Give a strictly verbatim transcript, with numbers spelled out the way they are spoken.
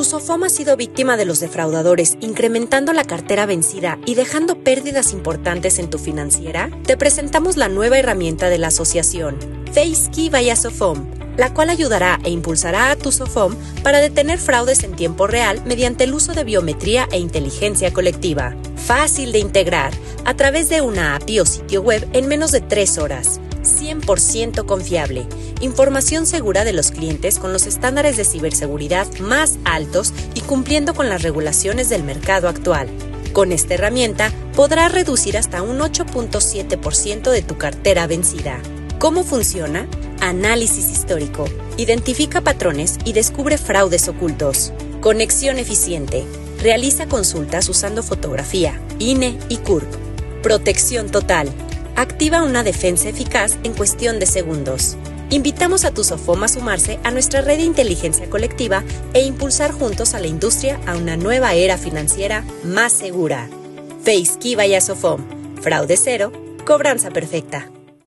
Sofom ha sido víctima de los defraudadores, incrementando la cartera vencida y dejando pérdidas importantes en tu financiera? Te presentamos la nueva herramienta de la asociación, FaceKey by Sofom, la cual ayudará e impulsará a tu Sofom para detener fraudes en tiempo real mediante el uso de biometría e inteligencia colectiva. Fácil de integrar, a través de una A P I o sitio web en menos de tres horas. cien por ciento confiable. Información segura de los clientes con los estándares de ciberseguridad más altos y cumpliendo con las regulaciones del mercado actual. Con esta herramienta podrás reducir hasta un ocho punto siete por ciento de tu cartera vencida. ¿Cómo funciona? Análisis histórico. Identifica patrones y descubre fraudes ocultos. Conexión eficiente. Realiza consultas usando fotografía, I N E y C U R P. Protección total. Activa una defensa eficaz en cuestión de segundos. Invitamos a tu Sofom a sumarse a nuestra red de inteligencia colectiva e impulsar juntos a la industria a una nueva era financiera más segura. FaceKey by Sofom. Fraude cero, cobranza perfecta.